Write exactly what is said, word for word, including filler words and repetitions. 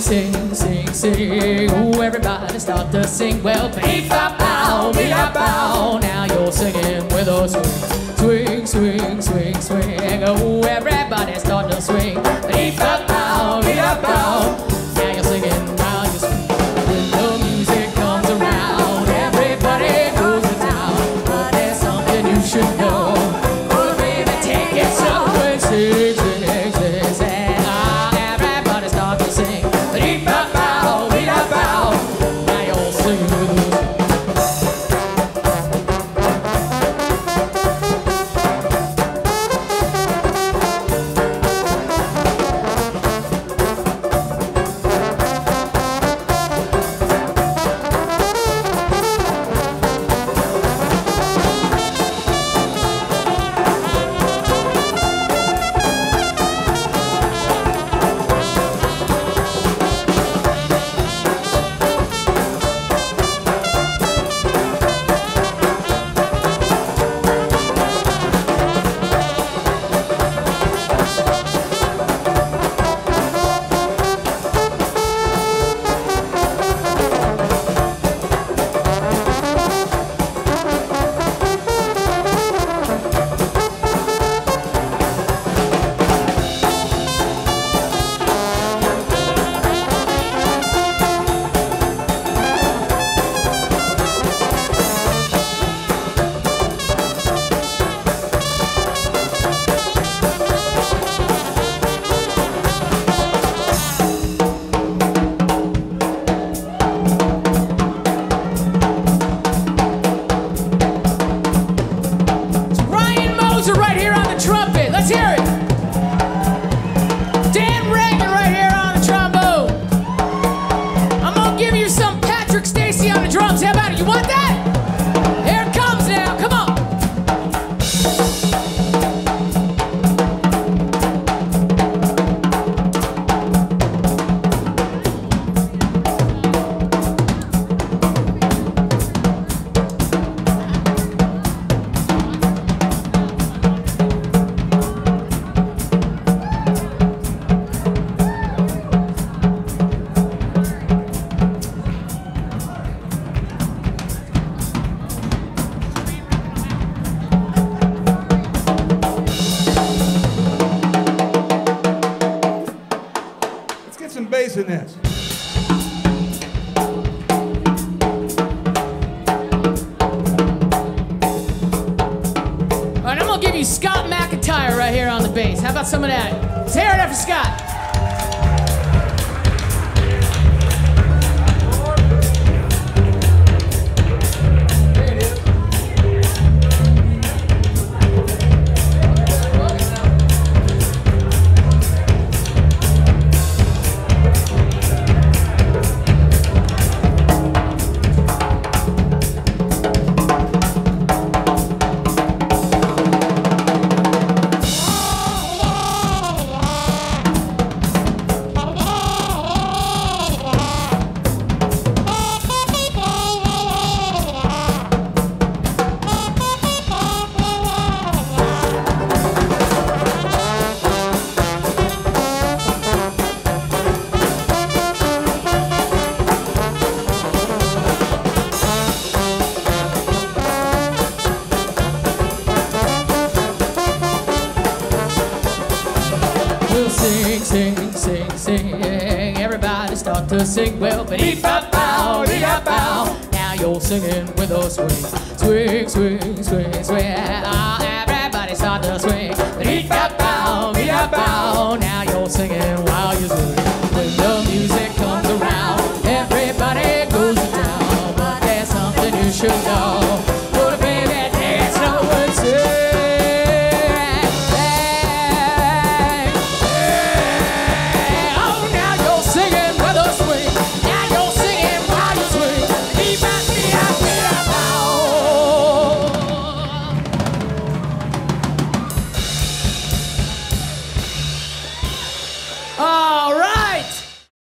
sing, sing, sing. Ooh, everybody start to sing. Well, beep-bop-bow, beep-bop-bow. Now you're singing with a swing, swing, swing, swing, swing. Oh, everybody start to swing. Beep-bop-bow, beep-bop-bow. Now you're singing while you swing. When the music comes around, everybody goes to town. But there's something you should know. Oh, baby, take it somewhere. Sing, sing, sing, sing. Ah, everybody start to sing. Beep-bop-bow, beep-bop-bow. Now you're singing with us. Moser right here on the trumpet. Let's hear it. Dan Reagan right here on the trombone. I'm gonna give you some Patrick Stacey on the drums. How about it? You want that? Here it comes now. Come on. Some bass in this. All right, I'm gonna give you Scott McIntyre right here on the bass. How about some of that? Let's hear it after Scott. We'll sing, sing, sing, sing. Everybody start to sing. Well, beep-bop-bow, beep-bop-bow. Now you're singing with a swing. Swing, swing, swing, swing. Ah, everybody start to swing. Beep-bop-bow, beep-bop-bow. Now you're singing while you swing.